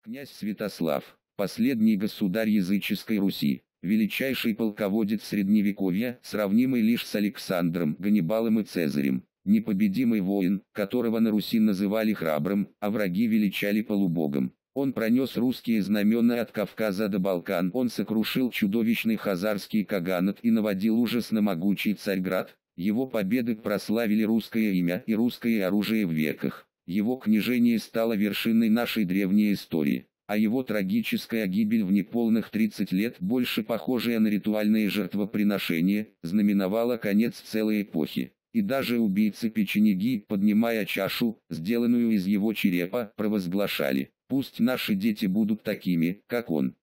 Князь Святослав, последний государь языческой Руси, величайший полководец Средневековья, сравнимый лишь с Александром, Ганнибалом и Цезарем, непобедимый воин, которого на Руси называли храбрым, а враги величали полубогом. Он пронес русские знамена от Кавказа до Балкан, он сокрушил чудовищный хазарский каганат и наводил ужас на могучий Царьград. Его победы прославили русское имя и русское оружие в веках. Его княжение стало вершиной нашей древней истории, а его трагическая гибель в неполных 30 лет, больше похожая на ритуальные жертвоприношения, знаменовала конец целой эпохи. И даже убийцы печенеги, поднимая чашу, сделанную из его черепа, провозглашали: «Пусть наши дети будут такими, как он».